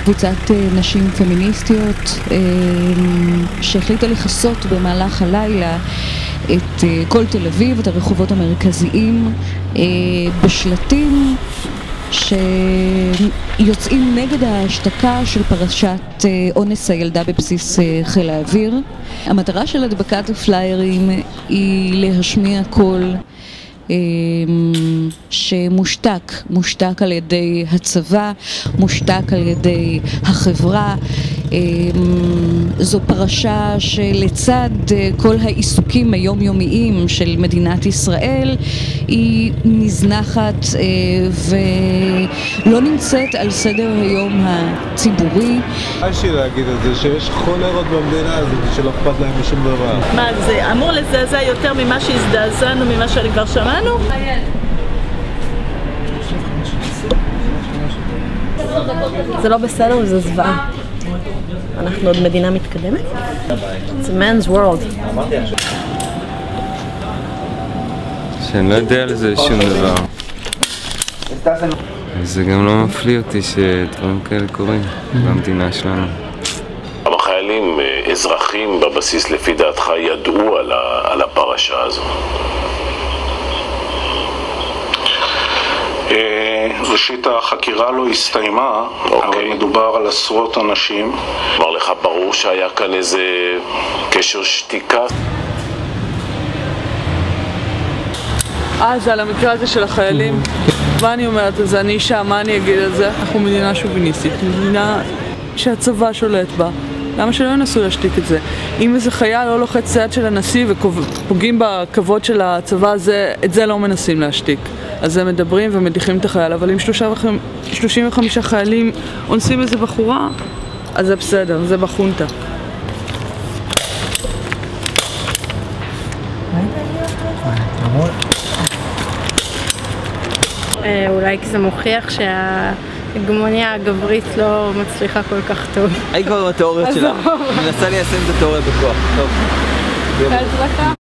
קבוצת נשים פמיניסטיות שהחליטה לחסות במהלך הלילה את כל תל אביב, את הרחובות המרכזיים, בשלטים שיוצאים נגד ההשתקה של פרשת אונס הילדה בבסיס חיל האוויר. המטרה של הדבקת הפליירים היא להשמיע קול שמושתק על ידי הצבא, מושתק על ידי החברה. זו פרשה שלצד כל העיסוקים היומיומיים של מדינת ישראל היא נזנחת ולא נמצאת על סדר היום הציבורי. קשה להגיד את זה שיש חולרות במדינה הזאת שלא אכפת להם משום דבר. מה, זה אמור לזעזע יותר ממה שהזדעזענו, ממה שאני כבר שמענו? זה לא בסדר, זה זוועה. אנחנו עוד מדינה מתקדמת. It's a man's world. שאני לא יודע על זה שום דבר. זה גם לא מפליא אותי שדברים כאלה קורים במדינה שלנו. כמה חיילים אזרחים בבסיס לפי דעתך ידעו על הפרשה הזו? ראשית, החקירה לא הסתיימה, אבל מדובר על עשרות אנשים. אמר לך ברור שהיה כאן איזה קשר שתיקה? זה על המקרה הזה של החיילים. מה אני אומרת על זה? אני אישה, מה אני אגיד על זה? אנחנו מדינה שוביניסטית, מדינה שהצבא שולט בה. למה שלא ינסו להשתיק את זה? אם איזה חייל לא לוחץ צעד של הנשיא ופוגעים בכבוד של הצבא, את זה לא מנסים להשתיק. אז הם מדברים ומדיחים את החייל, אבל אם 35 חיילים אונסים איזה בחורה, אז זה בסדר, זה בחונטה. אולי כי זה מוכיח שההגמוניה הגברית לא מצליחה כל כך טוב. היי כבר עם התיאוריות שלה, אני מנסה ליישם את התיאוריה בכוח. טוב.